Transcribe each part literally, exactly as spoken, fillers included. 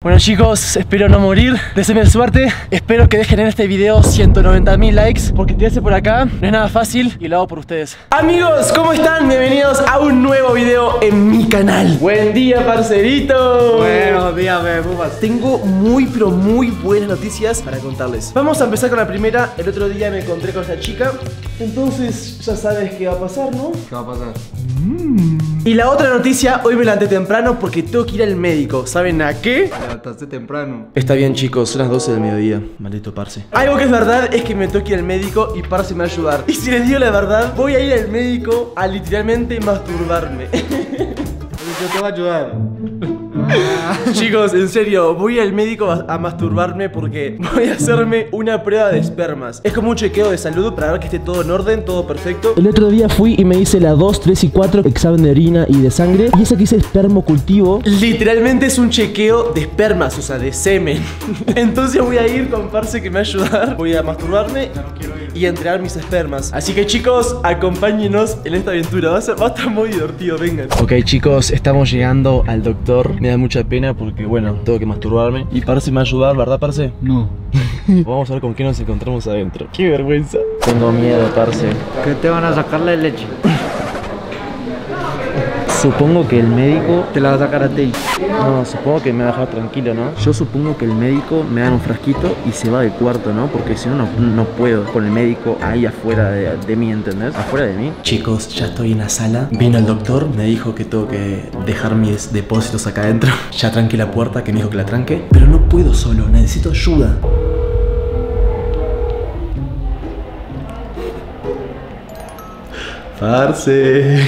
Bueno chicos, espero no morir. Deseenme suerte. Espero que dejen en este video ciento noventa mil likes, porque tirarse por acá no es nada fácil y lo hago por ustedes. Amigos, ¿cómo están? Bienvenidos a un nuevo video en mi canal. Buen día, parcerito. Buenos días, bebupas. Tengo muy pero muy buenas noticias para contarles. Vamos a empezar con la primera. El otro día me encontré con esta chica, entonces ya sabes qué va a pasar, ¿no? ¿Qué va a pasar? Mm. Y la otra noticia, hoy me levanté temprano porque tengo que ir al médico. ¿Saben a qué? Te levantaste temprano. Está bien chicos, son las doce del mediodía. Maldito parce. Algo que es verdad es que me tengo que ir al médico y parce me va a ayudar. Y si les digo la verdad, voy a ir al médico a literalmente masturbarme. Yo te voy a ayudar. Chicos, en serio, voy al médico a, a masturbarme porque voy a hacerme una prueba de espermas. Es como un chequeo de salud para ver que esté todo en orden, todo perfecto. El otro día fui y me hice la dos, tres y cuatro, examen de orina y de sangre. Y esa que hice espermocultivo. Literalmente es un chequeo de espermas, o sea, de semen. Entonces voy a ir con parce que me va a ayudar. Voy a masturbarme Ya no quiero ir. y a entregar mis espermas. Así que chicos, acompáñenos en esta aventura. Va a, ser, va a estar muy divertido, vengan. Ok chicos, estamos llegando al doctor. Me da mucha pena porque bueno, tengo que masturbarme. Y parce me va a ayudar, ¿verdad parce? No. Vamos a ver con qué nos encontramos adentro. Qué vergüenza. Tengo miedo, parce. ¿Qué te van a sacar la leche? Supongo que el médico... Te la va a sacar a ti. No, supongo que me va a dejar tranquilo, ¿no? Yo supongo que el médico me da un frasquito y se va del cuarto, ¿no? Porque si no, no, no puedo con el médico ahí afuera de, de mí, ¿entendés? Afuera de mí. Chicos, ya estoy en la sala. Vino el doctor, me dijo que tengo que dejar mis depósitos acá adentro. Ya tranqué la puerta, que me dijo que la tranque. Pero no puedo solo, necesito ayuda. Parce.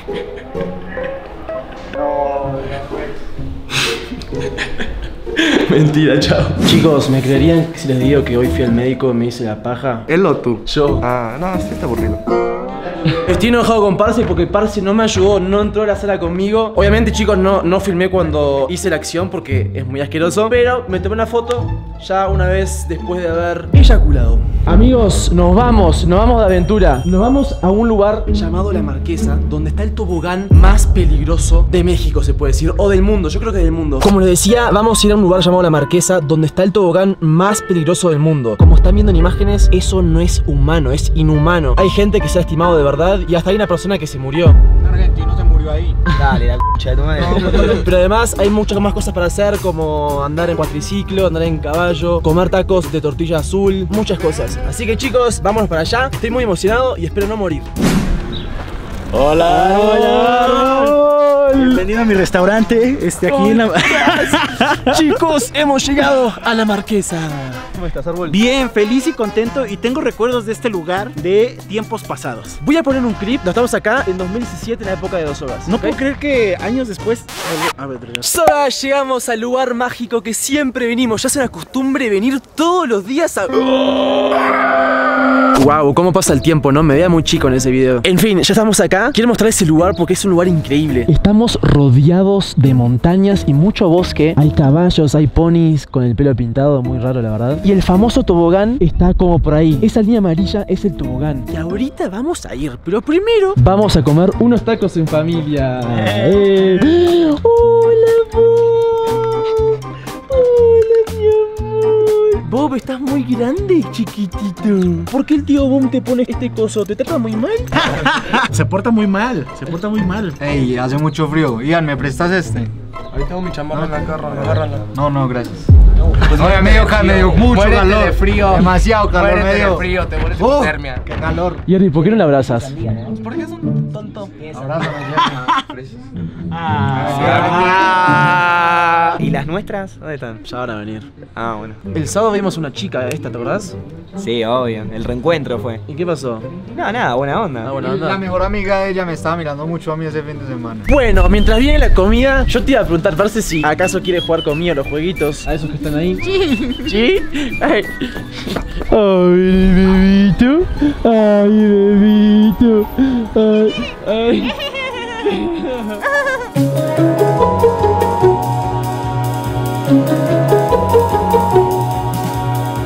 Mentira, chao. Chicos, ¿me creerían si les digo que hoy fui al médico y me hice la paja? ¿Él o tú? Yo. Ah, no, sí está aburrido. Estoy enojado con Parce porque Parce no me ayudó, no entró a la sala conmigo. Obviamente chicos, no, no filmé cuando hice la acción porque es muy asqueroso. Pero me tomé una foto ya una vez después de haber eyaculado. Amigos, nos vamos, nos vamos de aventura. Nos vamos a un lugar llamado La Marquesa, donde está el tobogán más peligroso de México, se puede decir, o del mundo, yo creo que del mundo. Como les decía, vamos a ir a un lugar llamado La Marquesa, donde está el tobogán más peligroso del mundo. Como están viendo en imágenes, eso no es humano, es inhumano. Hay gente que se ha lastimado de verdad y hasta hay una persona que se murió. Un argentino se murió ahí. Dale, la concha de tu madre. Pero además hay muchas más cosas para hacer, como andar en cuatriciclo, andar en caballo, comer tacos de tortilla azul, muchas cosas. Así que chicos, vámonos para allá. Estoy muy emocionado y espero no morir. Hola, hola. Bienvenido a mi restaurante. Este aquí en la... Chicos, hemos llegado a La Marquesa. ¿Cómo estás, Árbol? Bien, feliz y contento. Y tengo recuerdos de este lugar de tiempos pasados. Voy a poner un clip. Nos estamos acá en dos mil diecisiete, en la época de Dos Horas. No ¿ok? puedo creer que años después... A ver, Ahora llegamos al lugar mágico que siempre venimos. Ya es una costumbre venir todos los días a... Wow, cómo pasa el tiempo, ¿no? Me veía muy chico en ese video. En fin, ya estamos acá. Quiero mostrar ese lugar porque es un lugar increíble. Estamos rodeados de montañas y mucho bosque. Hay caballos, hay ponis con el pelo pintado, muy raro la verdad. Y el famoso tobogán está como por ahí. Esa línea amarilla es el tobogán. Y ahorita vamos a ir, pero primero vamos a comer unos tacos en familia. Eh. Hola, Bob. Hola, mi amor. Bob, estás muy grande, chiquitito. ¿Por qué el tío Boom te pone este coso? ¿Te trata muy mal? Se porta muy mal, se porta muy mal. Ey, hace mucho frío. Ian, ¿me prestas este? Ahí tengo mi chamarra en la carro, agárrala. No, no, gracias. Oye, me dio, me dio mucho Muérete calor. de frío. Demasiado calor Muérete me dio. de frío, te mueres de Uh, hipotermia. qué calor. Yerry, ¿por qué no la abrazas? ¿Por qué es un tonto? Abrázame, Ah. ¿Y las nuestras? ¿Dónde están? Ya van a venir. Ah, bueno. El sábado vimos una chica esta, ¿te acordás? Sí, obvio. El reencuentro fue. ¿Y qué pasó? No, nada, buena onda. Ah, buena La onda. mejor amiga de ella me estaba mirando mucho a mí ese fin de semana. Bueno, mientras viene la comida, yo te iba a preguntar, parce, si acaso quiere jugar conmigo a los jueguitos. A esos que están ahí. Sí. ¿Sí? Ay. Ay, bebito. Ay, bebito. Ay, ay.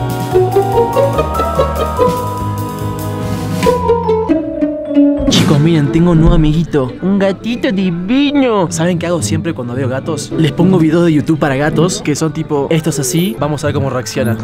Chicos, miren miren, tengo un nuevo amiguito. Un gatito divino. ¿Saben qué hago siempre cuando veo gatos? Les pongo videos de YouTube para gatos, que son tipo estos así. Vamos a ver cómo reacciona.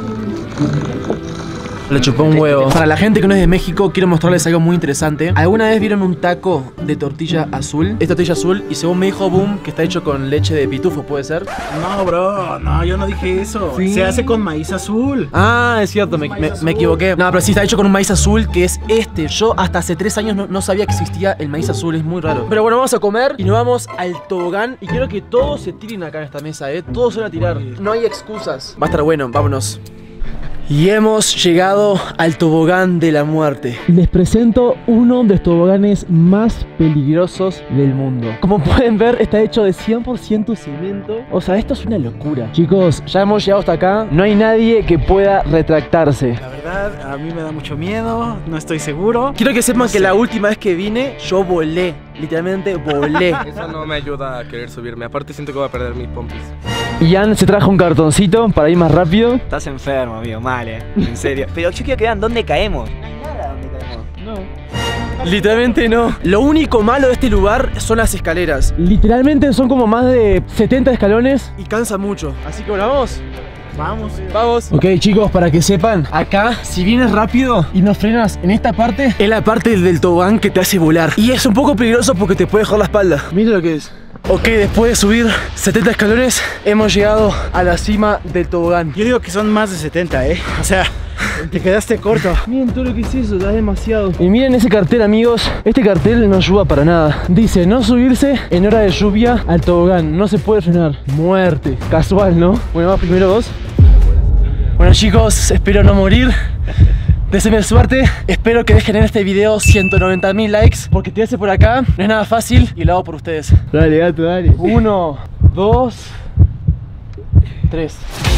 Le chupó un huevo. Para la gente que no es de México, quiero mostrarles algo muy interesante. ¿Alguna vez vieron un taco de tortilla azul? Es tortilla azul y según me dijo Boom, que está hecho con leche de pitufo, ¿puede ser? No, bro, no, yo no dije eso. Sí. Se hace con maíz azul. Ah, es cierto, me, me, me equivoqué. No, pero sí está hecho con un maíz azul que es este. Yo hasta hace tres años no, no sabía que existía el maíz azul, es muy raro. Pero bueno, vamos a comer y nos vamos al tobogán. Y quiero que todos se tiren acá en esta mesa, ¿eh? Todos se van a tirar. No hay excusas. Va a estar bueno, vámonos. Y hemos llegado al tobogán de la muerte. Les presento uno de los toboganes más peligrosos del mundo. Como pueden ver, está hecho de cien por ciento cemento. O sea, esto es una locura. Chicos, ya hemos llegado hasta acá. No hay nadie que pueda retractarse. La verdad, a mí me da mucho miedo, no estoy seguro. Quiero que sepan que la última vez que vine, yo volé. Literalmente volé. Eso no me ayuda a querer subirme. Aparte siento que voy a perder mis pompis. Ian se trajo un cartoncito para ir más rápido. Estás enfermo, amigo, mal, eh. En serio. Pero yo quiero que vean dónde caemos. No hay nada donde caemos. No. Literalmente no. Lo único malo de este lugar son las escaleras. Literalmente son como más de setenta escalones y cansa mucho. Así que bueno, vamos. Vamos. Vamos. Ok, chicos, para que sepan, acá, si vienes rápido y no frenas en esta parte, es la parte del tobogán que te hace volar. Y es un poco peligroso porque te puede dejar la espalda. Mira lo que es. Ok, después de subir setenta escalones, hemos llegado a la cima del tobogán. Yo digo que son más de setenta, eh. O sea, te quedaste corto. Miren todo lo que es eso, ya es demasiado. Y miren ese cartel, amigos. Este cartel no ayuda para nada. Dice, no subirse en hora de lluvia al tobogán. No se puede frenar. Muerte. Casual, ¿no? Bueno, vamos primero vos. Bueno, chicos, espero no morir. Deseenme suerte. Espero que dejen en este video ciento noventa mil likes, porque tirarse por acá no es nada fácil y lo hago por ustedes. Dale, gato, dale. Uno, dos, tres.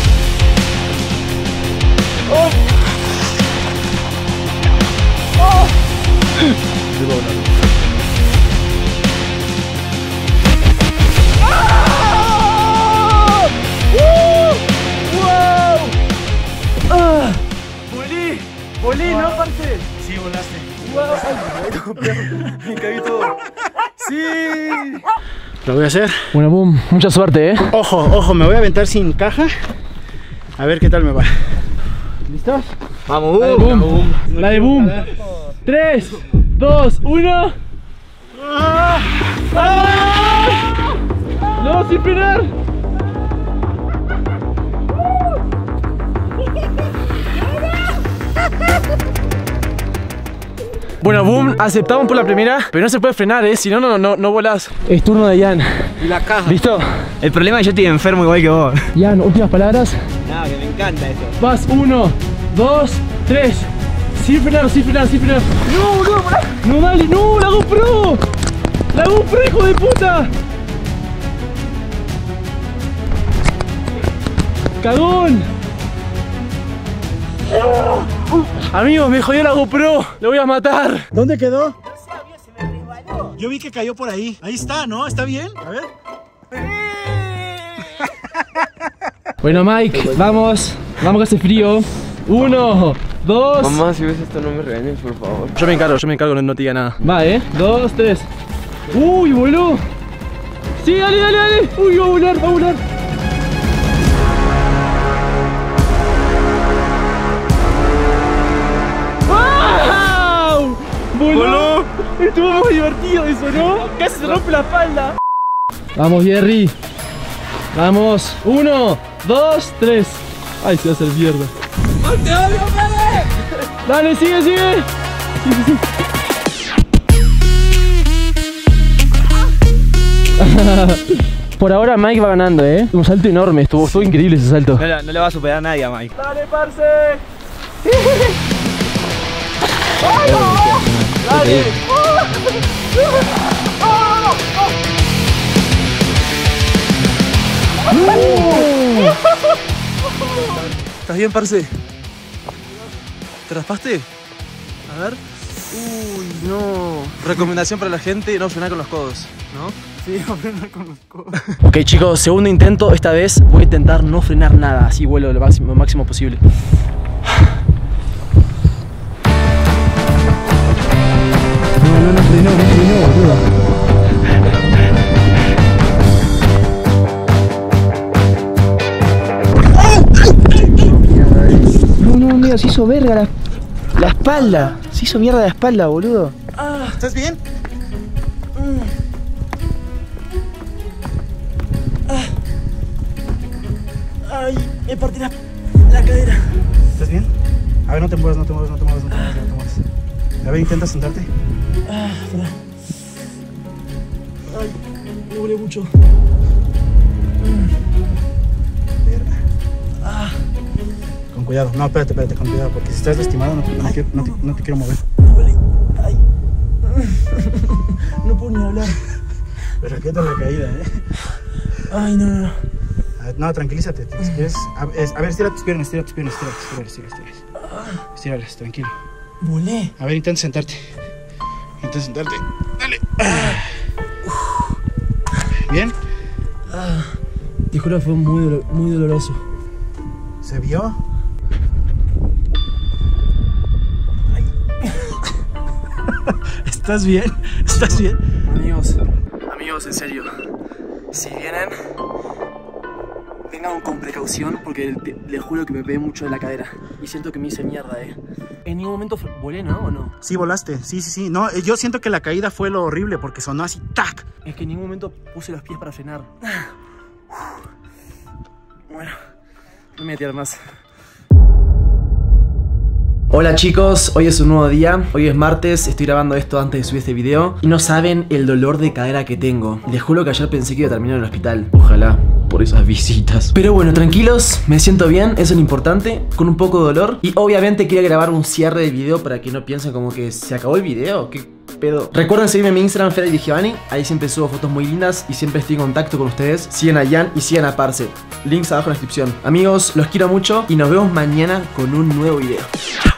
¡Oh! ¡Oh! ¡Ah! ¡Uh! ¡Wow! ¡Ah! ¡Volí! ¡Volí, wow. No, parce! Sí, volaste. ¡Wow! Ay, me caí todo. ¡Sí! Lo voy a hacer. Bueno, Boom, mucha suerte, ¿eh? Ojo, ojo, me voy a aventar sin caja. A ver qué tal me va. ¿Listos? Vamos, La de Boom. Boom. La de Boom. tres, dos, uno. ¡Ah! ¡Ah! ¡No, sin frenar! Bueno, Boom, aceptamos por la primera, pero no se puede frenar, ¿eh? Si no, no, no, no volás. Es turno de Ian. Y la caja. ¿Listo? El problema es que yo estoy enfermo igual que vos. Ian, últimas palabras. No, que me encanta eso. Vas, uno, dos, tres. Sin frenar, sin frenar, sin frenar. No, no, no, dale, no, la GoPro. La GoPro, hijo de puta. Cagón. Amigos, me jodió la GoPro. Lo voy a matar. ¿Dónde quedó? No sabía, se me resbaló. Yo vi que cayó por ahí. Ahí está, ¿no? ¿Está bien? A ver. Bueno, Mike, vamos. Vamos que hace frío. Uno, dos. Mamá, si ves esto no me regañes, por favor. Yo me encargo, yo me encargo, no, no te diga nada. Va, eh. Dos, tres. Uy, voló. Sí, dale, dale, dale. Uy, va a volar, va a volar. ¡Wow! ¡Voló! ¡Voló! Estuvo muy divertido eso, ¿no? Casi se rompe la espalda. Vamos, Jerry. Vamos. Uno, dos, tres. Ay, se va a hacer mierda. ¡Te odio, padre! Dale, sigue, sigue. Sí, sí, sí. Por ahora Mike va ganando, ¿eh? Un salto enorme, estuvo, estuvo increíble ese salto. No, no le va a superar a nadie a Mike. ¡Dale, parce! ¡Dale! ¿Estás bien, parce? ¿Te raspaste? A ver. Uy, no. Recomendación para la gente, no frenar con los codos, ¿no? Sí, no frenar con los codos. Ok, chicos, segundo intento. Esta vez voy a intentar no frenar nada. Así vuelo lo máximo, lo máximo posible. No, no, no. entrenó, me entrenó, boludo. No, no, amigo, se hizo verga la, la espalda. Se hizo mierda la espalda, boludo. Ah, ¿estás bien? Ah. Ay, me partí la, la cadera. ¿Estás bien? A ver, no te muevas, no te muevas, no te muevas, no te muevas, no te muevas. A ver, intenta sentarte. Ah, espera. Ay, me duele mucho. Verga. Ah, Con cuidado. No, espérate, espérate, con cuidado, porque si estás lastimado no, te- no, quiero- no te, no te quiero mover. me duele. Ay. No puedo ni hablar. Pero qué tal la caída, ¿eh? Ay, no, no, no. A ver, no, tranquilízate. Si quieres, a, es- a ver, estira tus piernas, estira tus piernas, estira, estira, estira, estira. Estíralas, tranquilo. Volé. A ver, intenta sentarte. Intenta sentarte. Dale. Ah. ¿Bien? Ah, te juro que fue muy, dolo- muy doloroso. ¿Se vio? ¿Estás bien? ¿Estás bien? Amigos, amigos, en serio. Si vienen, vengan con precaución porque te- les juro que me pegué mucho en la cadera. Y siento que me hice mierda, eh. En ningún momento fue- volé, ¿no? ¿O no? Sí, volaste. Sí, sí, sí. No, yo siento que la caída fue lo horrible porque sonó así, ¡tac! Es que en ningún momento puse los pies para frenar. Bueno, no me voy a tirar más. Hola chicos, hoy es un nuevo día, hoy es martes, estoy grabando esto antes de subir este video y no saben el dolor de cadera que tengo. Les juro que ayer pensé que iba a terminar en el hospital, ojalá por esas visitas. Pero bueno, tranquilos, me siento bien, eso es lo importante, con un poco de dolor. Y obviamente quería grabar un cierre del video para que no piensen como que se acabó el video, ¿qué pedo? Recuerden seguirme en mi Instagram, Fede Vigivani, ahí siempre subo fotos muy lindas y siempre estoy en contacto con ustedes. Sigan a Jan y sigan a Parce, links abajo en la descripción. Amigos, los quiero mucho y nos vemos mañana con un nuevo video.